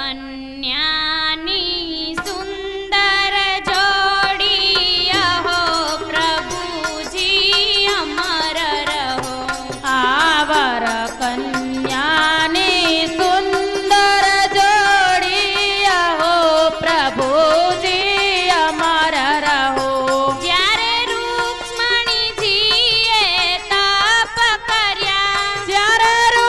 कन्यानी सुंदर जोड़ी अहो प्रभुजी अमर रहो। आवर कन्यानी सुंदर जोड़ी अहो प्रभुजी अमर रहो। જ્યારે રૂક્ષ્મણીજીએ તપ કર્યા, જ્યારે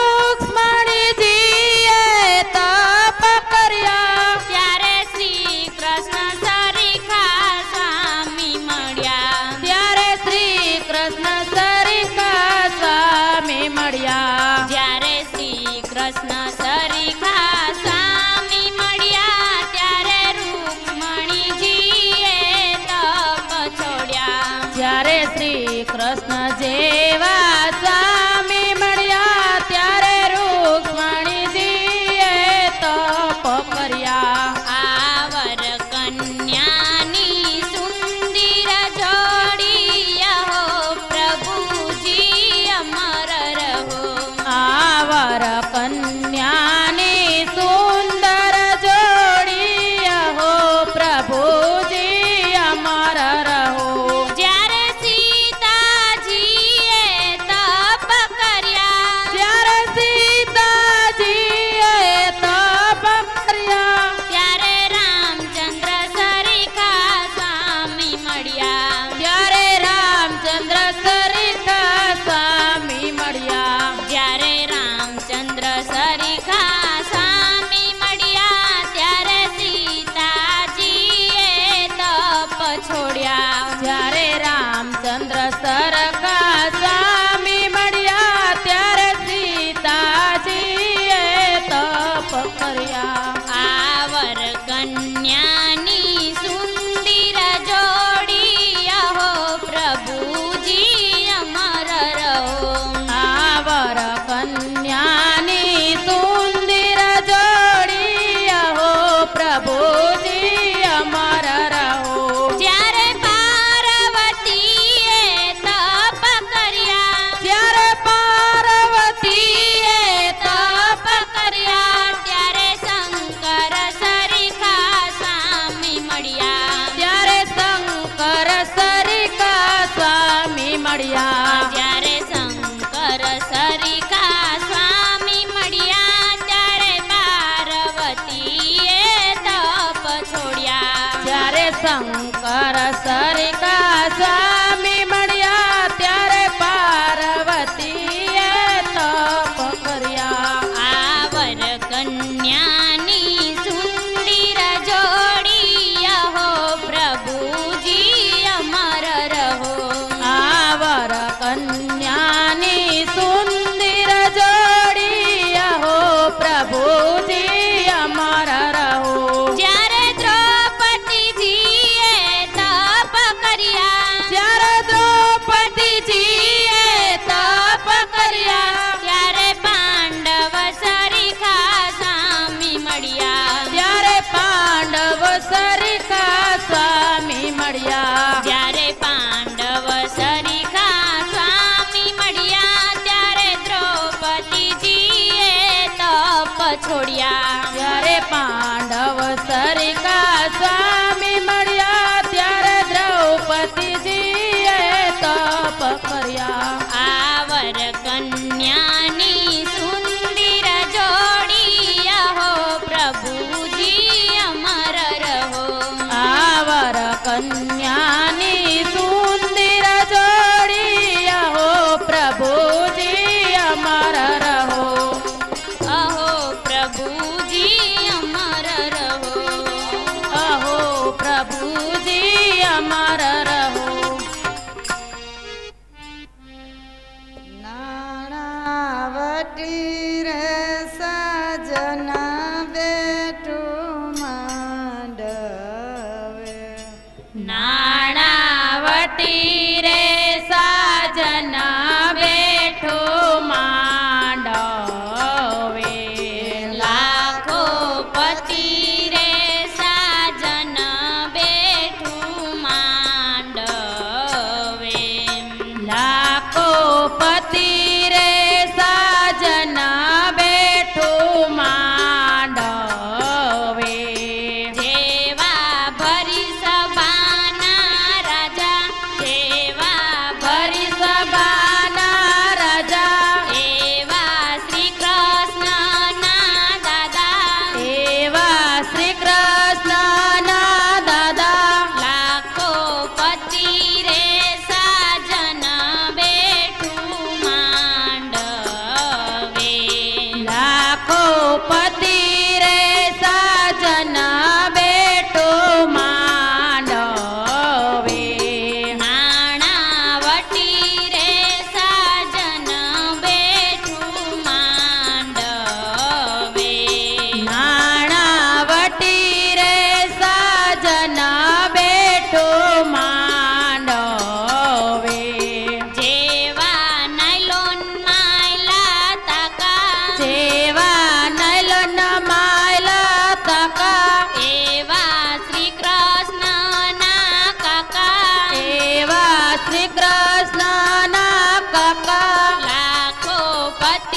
રૂક્ષ્મણીજીએ તપ કર્યા, ત્યારે શ્રી કૃષ્ણ સરીખા સ્વામી મળ્યા। ત્યારે શ્રી કૃષ્ણ સરીખા સ્વામી મળ્યા। જ્યારે શ્રી કૃષ્ણ સરીખા સ્વામી મળ્યા, ત્યારે રૂક્ષ્મણીજીએ તપ છોડ્યા। જ્યારે શ્રી કૃષ્ણ જેવા સ્વામી મળ્યા, ત્યારે રૂક્ષ્મણીજીએ તપ કર્યા। આवर કન્યાની સુંદર જોડી અહો પ્રભુજી અમર રહો। આवर કન્યાની સુંદર જોડી અહો પ્રભુજી અમર રહો। જ્યારે સીતાજીએ તપ કર્યા, જ્યારે સીતાજીએ તપ કર્યા, ત્યારે રામચંદ્ર સરીખા સ્વામી મળ્યા। ત્યારે રામચંદ્ર સરીખા સ્વામી મળ્યા। જ્યારે રામચંદ્ર સરીખા સ્વામી મળ્યા, ત્યારે સીતાજીએ તપ છોડ્યા। જ્યારે રામચંદ્ર સરખા સ્વામી મળ્યા, ત્યારે સીતાજીએ તપ કર્યા। આवर કન્યાની સુંદર જોડી અહો પ્રભુજી અમર રહો। આवर કન્યાની સુંદર જોડી અહો પ્રભુજી અમર રહો। જ્યારે પાર્વતીએ તપ કર્યા, જ્યારે પાર્વતીએ તપ કર્યા, ત્યારે શંકર સરીખા સ્વામી મળ્યા। ત્યારે શંકર સરીખા સ્વામી મળ્યા। જ્યારે શંકર સરીખા સ્વામી મળ્યા, ત્યારે પાર્વતીએ તપ છોડ્યા। જ્યારે શંકર સરીખા સ્વામી મળ્યા, ત્યારે પાર્વતીએ તપ કર્યા। આवर કન્યાની સુંદર જોડી અહો પ્રભુજી અમર રહો। આवर કન્યાની સુંદર જોડી અહો પ્રભુજી અમર રહો। જ્યારે દ્રૌપદીજીએ તપ કર્યા, જ્યારે દ્રૌપદીજીએ તપ કર્યા, ત્યારે પાંડવ સરીખા સ્વામી મળ્યા। ત્યારે પાંડવ સરીખા સ્વામી મળ્યા। જ્યારે પાંડવ સરીખા સ્વામી મળ્યા, ત્યારે દ્રૌપદીજીએ તપ છોડ્યા। ત્યારે પાંડવ સરીખા સ્વામી મળ્યા, ત્યારે દ્રૌપદીજીએ તપ કર્યા। આवर કન્યાની સુંદર જોડી અહો પ્રભુજી અમર રહો। આवर કન્યાની સુંદર જોડી અહો પ્રભુજી અમર રહો। અહો પ્રભુજી અમર રહો।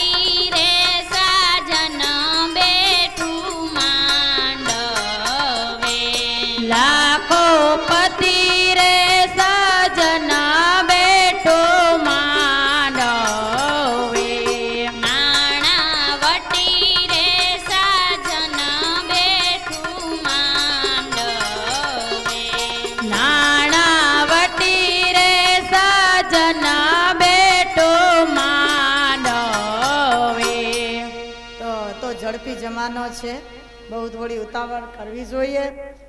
રે સાજન બેઠું માંડવે લાખો પતિ રે સજના બેઠો માંડવે નાણાવટી રે સાજન બેઠું માંડવે નાણાવટી રે સજના બેઠો માંડવે તો ઝડપી જમાનો છે, બહુ થોડી ઉતાવળ કરવી જોઈએ.